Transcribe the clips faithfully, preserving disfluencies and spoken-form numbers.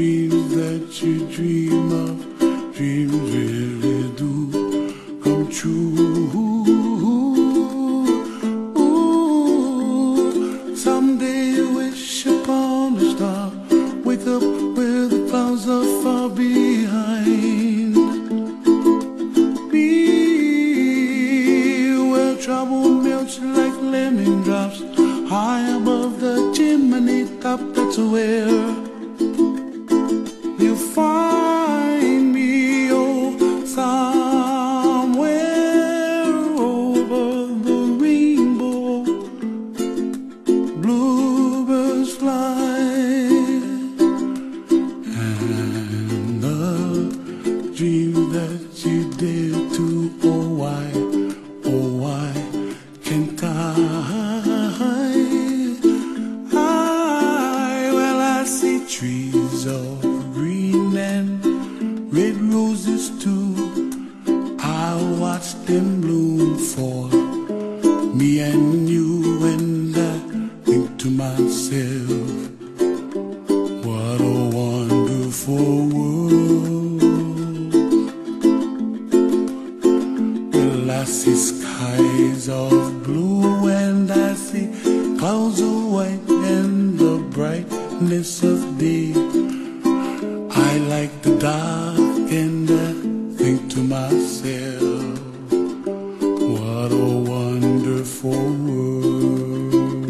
dreams that you dream of, dreams really do come true. Ooh, someday you wish upon a star, wake up where the clouds are far behind me, where trouble melts like lemon drops high above the chimney top. That's where you find me, oh, somewhere over the rainbow. Bluebirds fly, and the dream that you dare to, oh why, oh why can't I? Trees of green and red roses too, I watch them bloom for me and you, and I think to myself, what a wonderful world. Well, I see skies of blue and I see clouds of white and the brightness of day. I like the dark and I think to myself, what a wonderful world.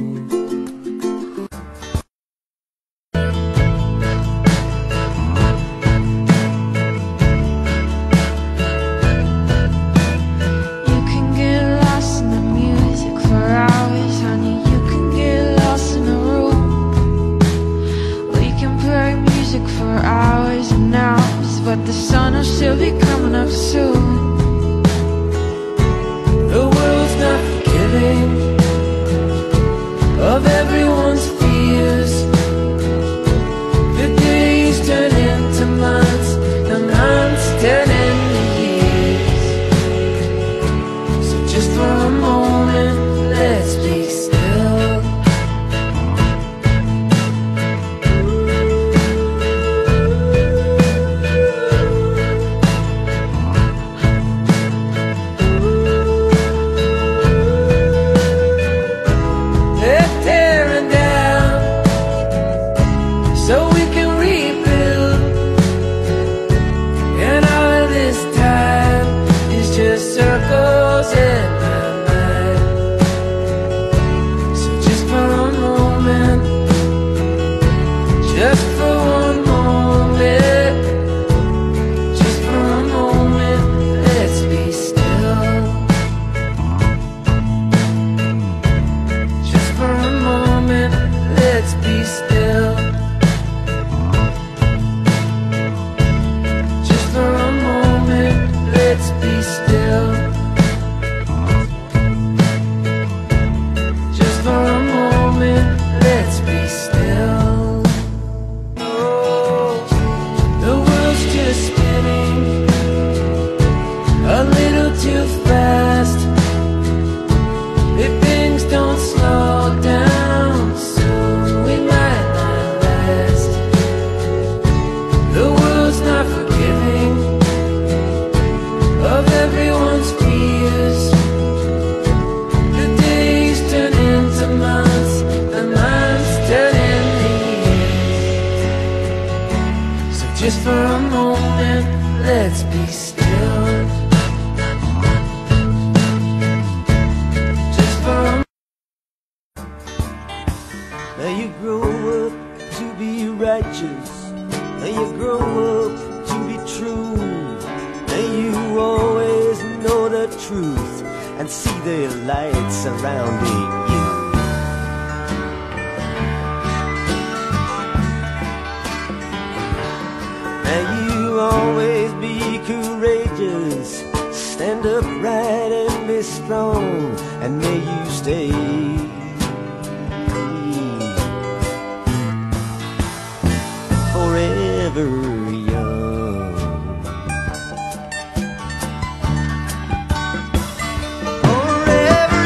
You can get lost in the music for hours, honey. You can get lost in a room. For hours and hours, but the sun will still be coming up soon. The world's not forgiving of everyone's fears. The days turn into months, the months turn into years. So just for a moment, let's be still. Circles in my mind. So just for a moment, just for one moment, just for a moment, let's be still. Just for a moment, let's be still. Just for a moment, let's be still. Just for a moment, let's be still. Oh, the world's just spinning a little too fast. If things don't slow down soon, we might not last. The world's not forgiving of everyone's fears. The days turn into months, the months turn into years. So just for a moment, let's be still. Just for a Now you grow up to be righteous, and you grow up to be true, and you always know the truth and see the light surrounding you. And you always be courageous, stand upright and be strong, and may you stay forever young. Forever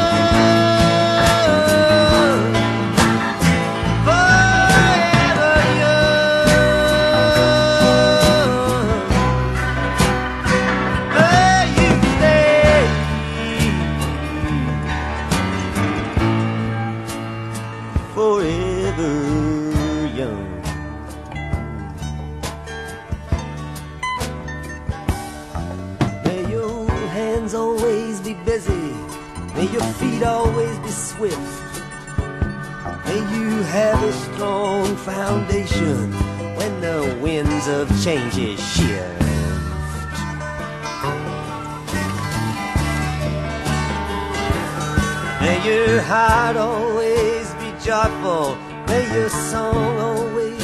young. Forever your feet always be swift. May you have a strong foundation when the winds of change shift. May your heart always be joyful. May your song always